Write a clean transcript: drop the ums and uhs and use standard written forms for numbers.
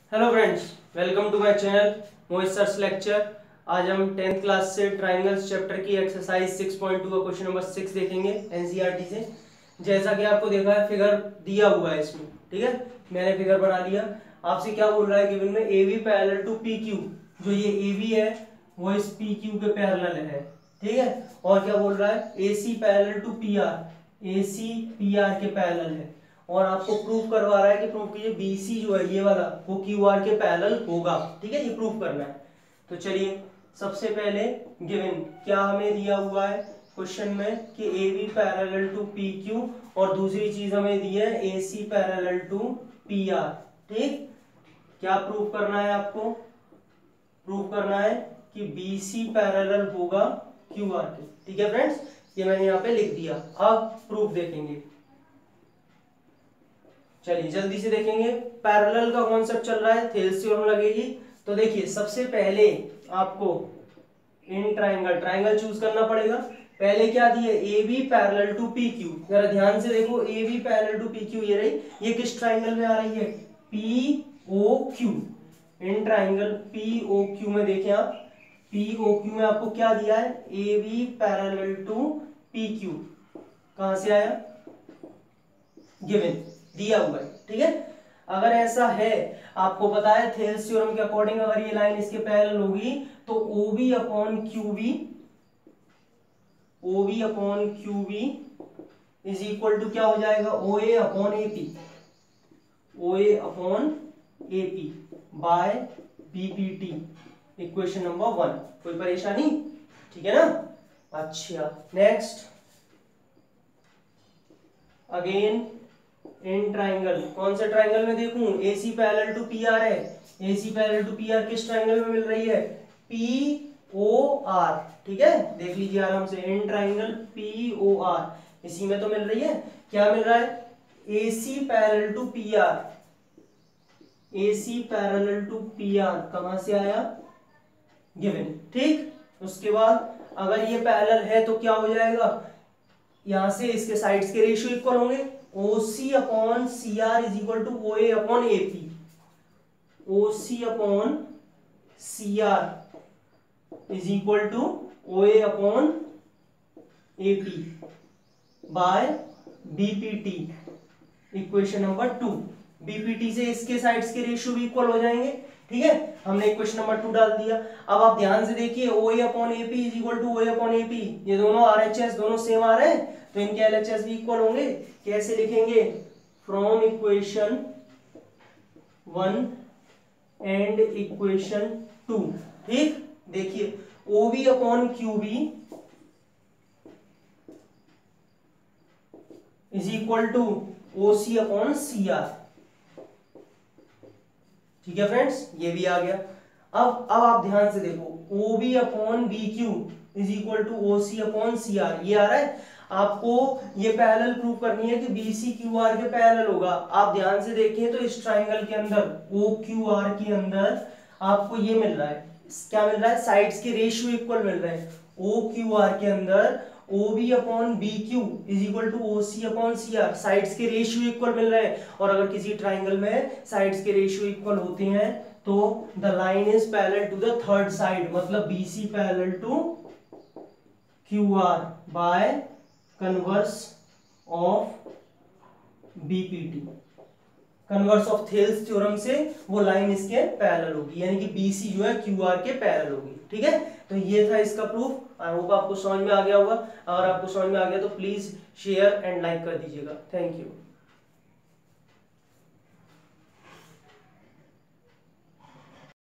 Hello friends, welcome to my channel Mohit sir's lecture. आज हम 10th class से triangles chapter की एक्सरसाइज 6.2 का क्वेश्चन नंबर 6 देखेंगे एनसीईआरटी से। जैसा कि आपको देखा है, फिगर दिया हुआ है इसमें, ठीक है। मैंने फिगर बना लिया। आपसे क्या बोल रहा है गिवन में, A B parallel to P Q. जो ये ए बी है वो इस पी क्यू के पैरेलल है, ठीक है। और क्या बोल रहा है, A C parallel to P R, A C P R के पैरेलल है। और आपको प्रूफ करवा रहा है कि प्रूफ कीजिए बीसी जो है ये वाला वो क्यूआर के पैरेलल होगा, ठीक है। ये प्रूफ करना है। तो चलिए सबसे पहले गिवन क्या हमें दिया हुआ है क्वेश्चन में कि A B parallel to P Q, और दूसरी चीज हमें दी है A C parallel to P R, ठीक। क्या प्रूफ करना है आपको? प्रूफ करना है कि बी सी पैरेलल होगा क्यू आर के, ठीक है फ्रेंड्स। ये मैंने यहाँ पे लिख दिया। अब प्रूफ देखेंगे, चलिए जल्दी से देखेंगे। पैरेलल का कॉन्सेप्ट चल रहा है, थेल्स थ्योरम लगेगी। तो देखिए सबसे पहले आपको इन ट्राइंगल चूज करना पड़ेगा। पहले क्या दिए, A B parallel to P Q. जरा ध्यान से देखो, A B parallel to P Q ये रही। ये किस ट्राइंगल में आ रही है? P O Q. इन ट्राइंगल पी ओ क्यू में देखें आप, पी ओ क्यू में आपको क्या दिया है, A B parallel to P Q. कहां से आया? गिवन दिया हुआ है, ठीक है। अगर ऐसा है, आपको पता है थेल्स थ्योरम के अकॉर्डिंग अगर ये लाइन इसके पैरेलल होगी तो OB upon QB, OB upon QB is equal to क्या हो जाएगा, OA upon AP, OA upon AP by BPT, equation number 1। कोई परेशानी? ठीक है ना। अच्छा नेक्स्ट, अगेन इन ट्राइंगल, कौन से ट्राइंगल में देखूं, AC पैरेलल टू PR है। AC पैरेलल टू PR किस ट्राइंगल में मिल रही है? POR, ठीक है। देख लीजिए आराम से, इन ट्राइंगल POR इसी में तो मिल रही है। क्या मिल रहा है? AC parallel to PR, AC parallel to PR कहां से आया? गिवन, ठीक। उसके बाद अगर ये पैरेलल है तो क्या हो जाएगा, यहां से इसके साइड्स के रेशियो इक्वल होंगे। OC upon CR is equal to OA upon AP, OC upon CR is equal to OA upon AP by BPT, equation number 2। BPT से इसके साइड्स के रेशियो भी इक्वल हो जाएंगे, ठीक है। हमने इक्वेशन नंबर 2 डाल दिया। अब आप ध्यान से देखिए, OA upon AP is equal to OA upon AP, ये दोनों RHS दोनों सेम आ रहे हैं तो इनके LHS भी इक्वल होंगे। कैसे लिखेंगे? फ्रॉम इक्वेशन 1 एंड इक्वेशन 2, ठीक। देखिए OB upon QB is equal to OC upon CR, ठीक है फ्रेंड्स, ये भी आ गया। अब आप ध्यान से देखो, OB upon BQ is equal to OC upon CR, ये आ रहा है। आपको ये पैरेलल प्रूव करनी है कि BC QR के पैरेलल होगा। आप ध्यान से देखें तो इस ट्राइंगल के अंदर OQR के अंदर आपको ये मिल रहा है, क्या मिल रहा है, साइड्स के रेशियो इक्वल मिल रहे हैं। OQR के अंदर OB upon BQ is equal to OC upon CR, sides के रेशियो इक्वल मिल रहे हैं। और अगर किसी ट्राइंगल में साइड्स के रेशियो इक्वल होते हैं तो the line is parallel to the third side, मतलब BC parallel to QR by converse of BPT, converse of Thales theorem से वो लाइन इसके पैरेलल होगी, यानी कि BC जो है QR के पैरेलल होगी, ठीक है। तो ये था इसका प्रूफ। आई होप आपको समझ में आ गया होगा। अगर आपको समझ में आ गया तो प्लीज शेयर एंड लाइक कर दीजिएगा। Thank you.